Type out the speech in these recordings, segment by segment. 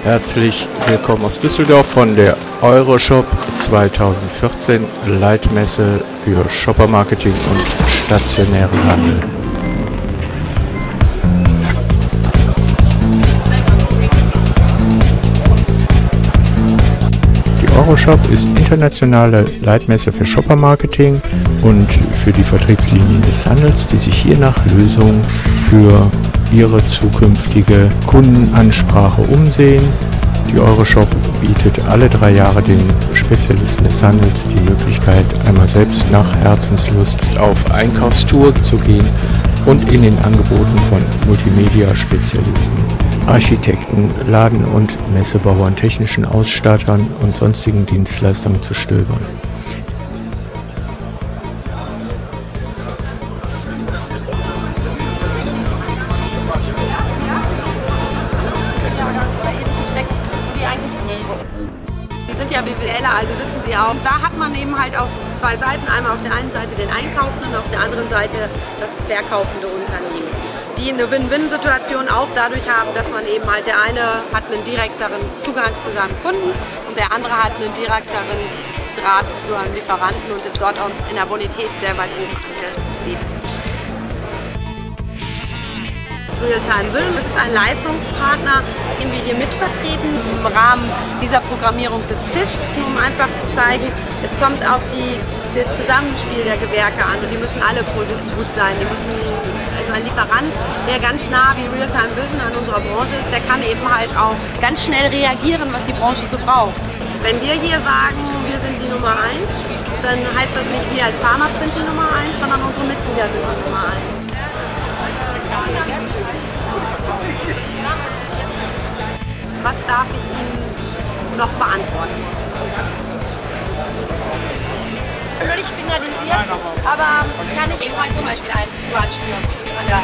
Herzlich willkommen aus Düsseldorf von der Euroshop 2014 Leitmesse für Shoppermarketing und stationären Handel. Die Euroshop ist internationale Leitmesse für Shoppermarketing und für die Vertriebslinien des Handels, die sich hier nach Lösungen für ihre zukünftige Kundenansprache umsehen. Die Euroshop bietet alle 3 Jahre den Spezialisten des Handels die Möglichkeit, einmal selbst nach Herzenslust auf Einkaufstour zu gehen und in den Angeboten von Multimedia-Spezialisten, Architekten, Laden- und Messebauern, technischen Ausstattern und sonstigen Dienstleistern zu stöbern. Die sind ja BWLer, also wissen sie auch. Da hat man eben halt auf 2 Seiten. Einmal auf der einen Seite den Einkaufenden, auf der anderen Seite das verkaufende Unternehmen. Die eine Win-Win-Situation auch dadurch haben, dass man eben halt, der eine hat einen direkteren Zugang zu seinem Kunden und der andere hat einen direkteren Draht zu einem Lieferanten und ist dort auch in der Bonität sehr weit oben angesiedelt. Realtime Vision, das ist ein Leistungspartner, den wir hier mitvertreten im Rahmen dieser Programmierung des Tisches, um einfach zu zeigen, es kommt auf das Zusammenspiel der Gewerke an und die müssen alle positiv gut sein. Also ein Lieferant, der ganz nah wie Realtime Vision an unserer Branche ist, der kann eben halt auch ganz schnell reagieren, was die Branche so braucht. Wenn wir hier sagen, wir sind die Nummer 1, dann heißt das nicht, wir als Pharma sind die Nummer 1, sondern unsere Mitglieder sind die Nummer 1. Was darf ich Ihnen noch beantworten? Noch nicht finalisiert, aber kann ich eben halt zum Beispiel ein Dualstudium an der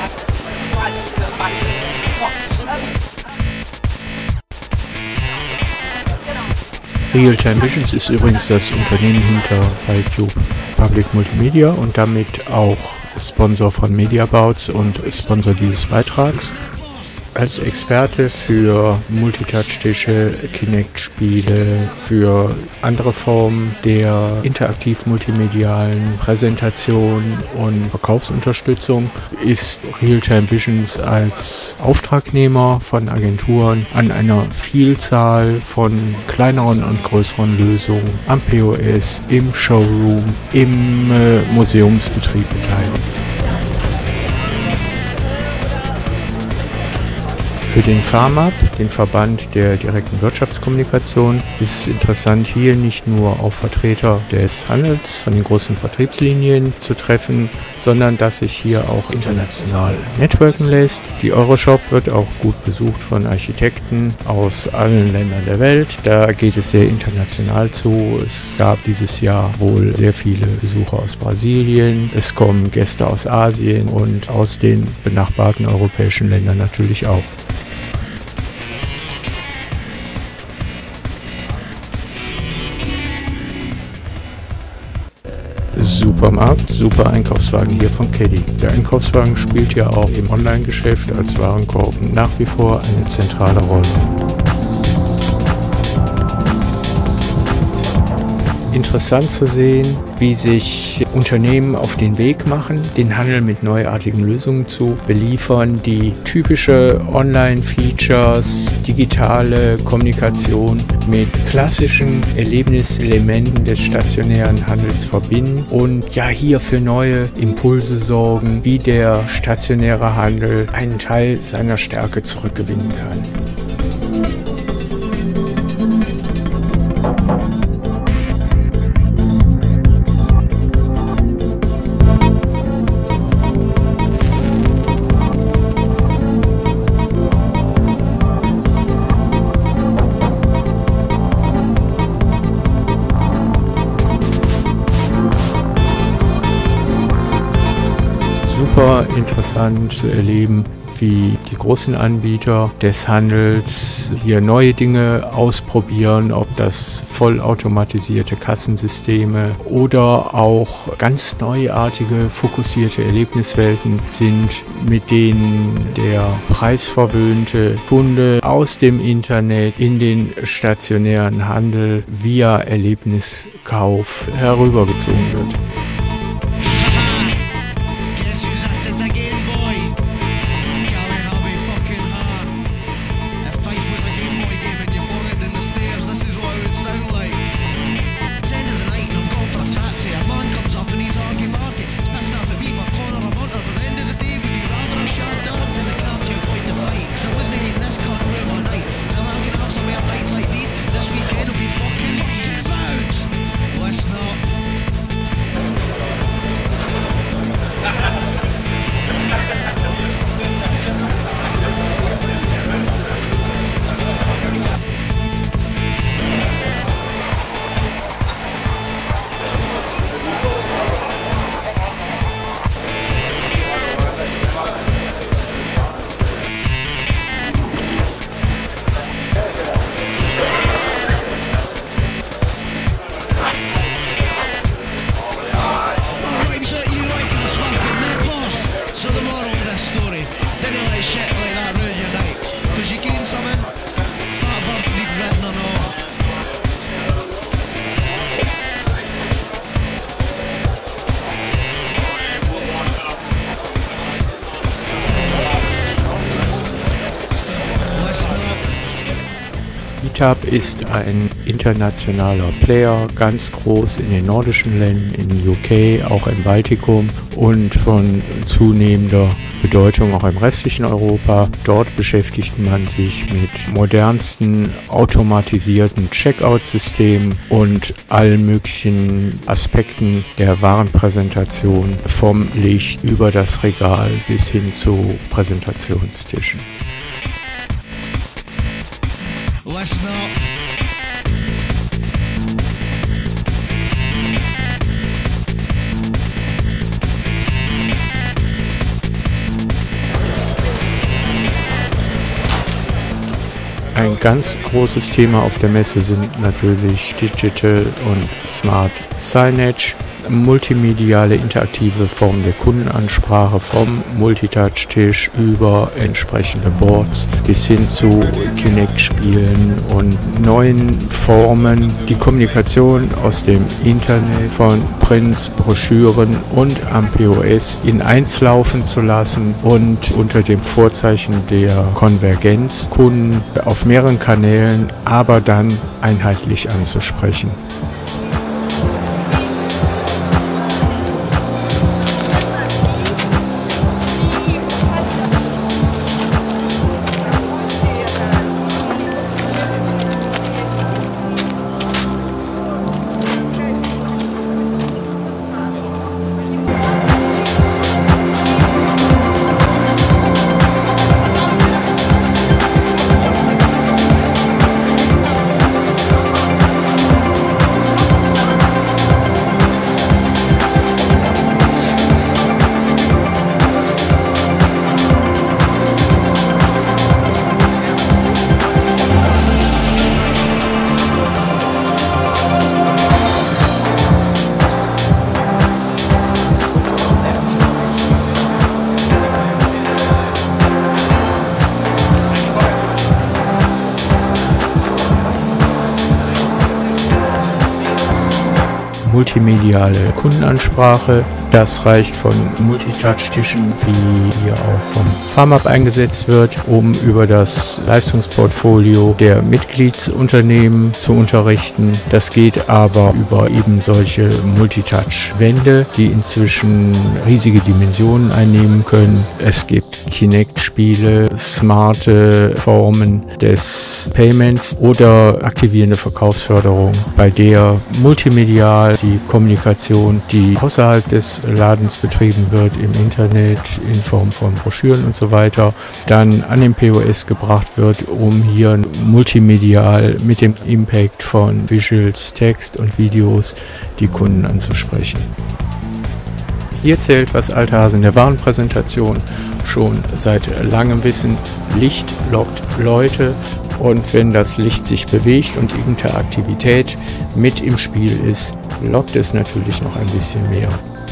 Realtime Visions ist übrigens das Unternehmen hinter FileCube Public Multimedia und damit auch Sponsor von Mediabouts und Sponsor dieses Beitrags. Als Experte für Multitouch-Tische, Kinect-Spiele, für andere Formen der interaktiv-multimedialen Präsentation und Verkaufsunterstützung ist Realtime Visions als Auftragnehmer von Agenturen an einer Vielzahl von kleineren und größeren Lösungen am POS, im Showroom, im Museumsbetrieb beteiligt. Für den FARMAP, den Verband der direkten Wirtschaftskommunikation, ist es interessant, hier nicht nur auf Vertreter des Handels von den großen Vertriebslinien zu treffen, sondern dass sich hier auch international networken lässt. Die Euroshop wird auch gut besucht von Architekten aus allen Ländern der Welt. Da geht es sehr international zu. Es gab dieses Jahr wohl sehr viele Besucher aus Brasilien. Es kommen Gäste aus Asien und aus den benachbarten europäischen Ländern natürlich auch. Supermarkt, super Einkaufswagen hier von Caddy. Der Einkaufswagen spielt ja auch im Online-Geschäft als Warenkorb nach wie vor eine zentrale Rolle. Interessant zu sehen, wie sich Unternehmen auf den Weg machen, den Handel mit neuartigen Lösungen zu beliefern, die typische Online-Features, digitale Kommunikation mit klassischen Erlebniselementen des stationären Handels verbinden und ja hier für neue Impulse sorgen, wie der stationäre Handel einen Teil seiner Stärke zurückgewinnen kann. super interessant zu erleben, wie die großen Anbieter des Handels hier neue Dinge ausprobieren, ob das vollautomatisierte Kassensysteme oder auch ganz neuartige, fokussierte Erlebniswelten sind, mit denen der preisverwöhnte Kunde aus dem Internet in den stationären Handel via Erlebniskauf herübergezogen wird. Meetup ist ein internationaler Player, ganz groß in den nordischen Ländern, in UK, auch im Baltikum und von zunehmender Bedeutung auch im restlichen Europa. Dort beschäftigt man sich mit modernsten automatisierten Checkout-Systemen und allen möglichen Aspekten der Warenpräsentation, vom Licht über das Regal bis hin zu Präsentationstischen. Ein ganz großes Thema auf der Messe sind natürlich Digital und Smart Signage, multimediale interaktive Formen der Kundenansprache vom Multitouch-Tisch über entsprechende Boards bis hin zu Kinect-Spielen und neuen Formen, die Kommunikation aus dem Internet von Prints, Broschüren und am POS in eins laufen zu lassen und unter dem Vorzeichen der Konvergenz Kunden auf mehreren Kanälen, aber dann einheitlich anzusprechen. Multimediale Kundenansprache. Das reicht von Multitouch-Tischen, wie hier auch vom FarmUp eingesetzt wird, um über das Leistungsportfolio der Mitgliedsunternehmen zu unterrichten. Das geht aber über eben solche Multitouch-Wände, die inzwischen riesige Dimensionen einnehmen können. Es gibt Kinect-Spiele, smarte Formen des Payments oder aktivierende Verkaufsförderung, bei der multimedial die Kommunikation, die außerhalb des Ladens betrieben wird, im Internet in Form von Broschüren und so weiter, dann an den POS gebracht wird, um hier multimedial mit dem Impact von Visuals, Text und Videos die Kunden anzusprechen. Hier zählt, was alte Hasen der Warenpräsentation schon seit langem wissen: Licht lockt Leute, und wenn das Licht sich bewegt und Interaktivität mit im Spiel ist, lockt es natürlich noch ein bisschen mehr.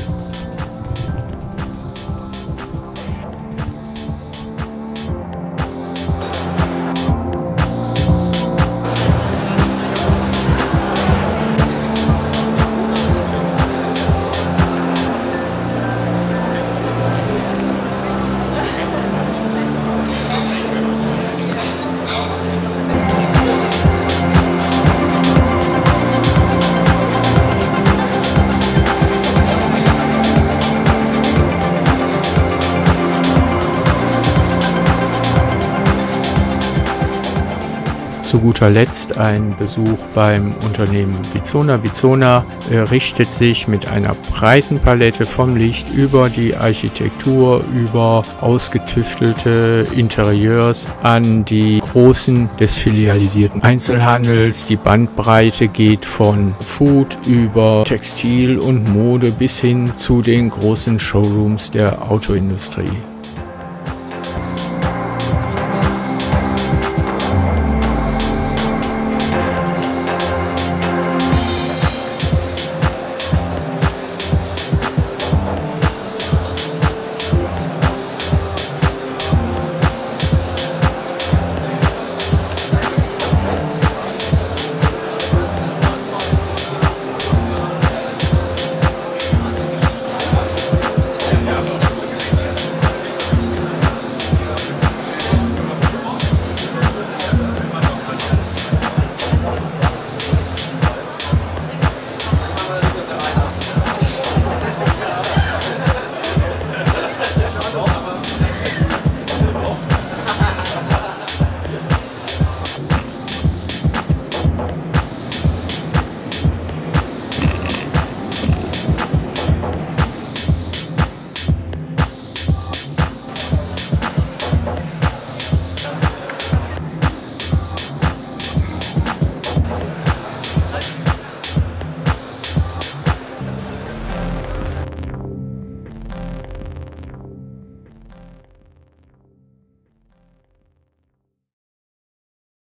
Zu guter Letzt ein Besuch beim Unternehmen Vizona. Vizona richtet sich mit einer breiten Palette vom Licht über die Architektur, über ausgetüftelte Interieurs an die Großen des filialisierten Einzelhandels. Die Bandbreite geht von Food über Textil und Mode bis hin zu den großen Showrooms der Autoindustrie.